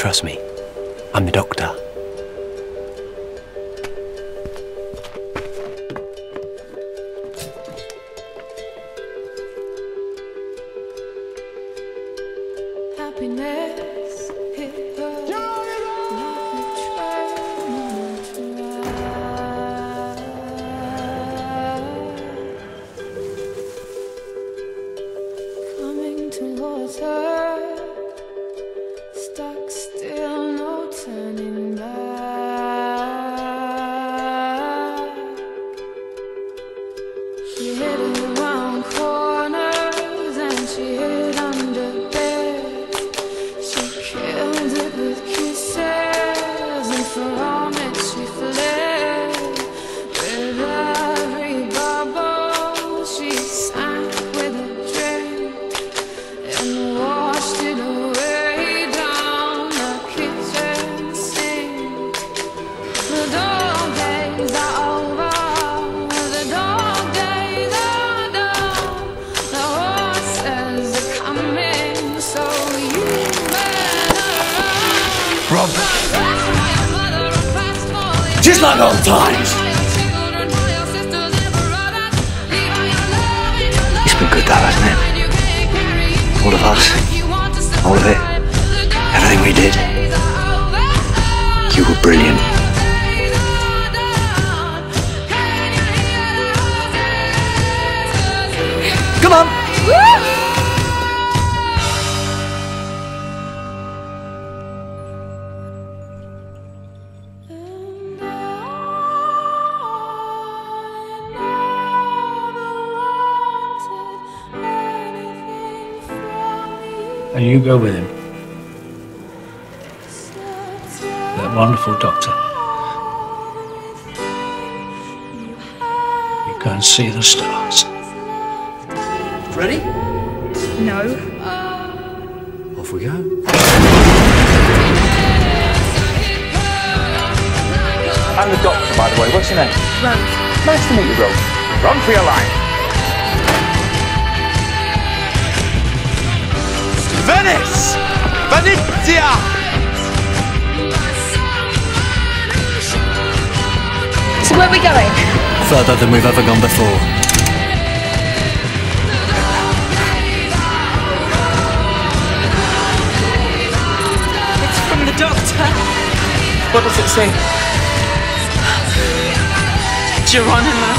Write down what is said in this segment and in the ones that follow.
Trust me, I'm the doctor. Happiness hit her like a train on a track. Coming towards her, stuck still, no turning back. She hid around corners and she hid under beds. She killed it with kisses, and for all that she fled. With every bubble she sank with a drink and washed it away down the kitchen sink. The dog days are over, the dog days are done. The horses are coming, so you better run. Rob! Just like old times! It's been good though, hasn't it? All of us. All of it. Everything we did. You were brilliant. Come on! And you go with him. That wonderful doctor. You go and see the stars. Ready? No. Off we go. I'm the doctor, by the way. What's your name? Rose. Nice to meet you, Rose. Run for your life. Venice! Venezia! So where are we going? Further than we've ever gone before. It's from the doctor. What does it say? Geronimo.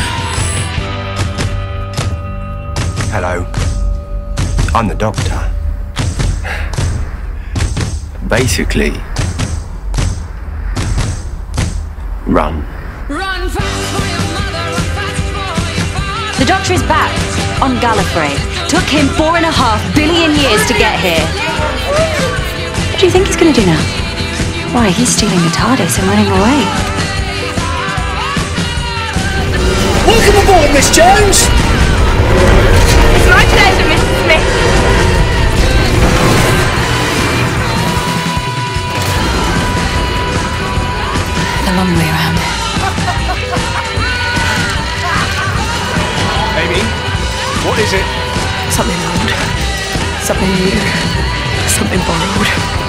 Hello. I'm the doctor. Basically, run. Run fast for your mother, run fast for your father. The Doctor is back on Gallifrey. Took him 4.5 billion years to get here. What do you think he's going to do now? Why, he's stealing the TARDIS and running away. Welcome aboard, Miss Jones! It's my pleasure, Mrs. Smith. The long way around. Amy, what is it? Something old. Something new. Something borrowed.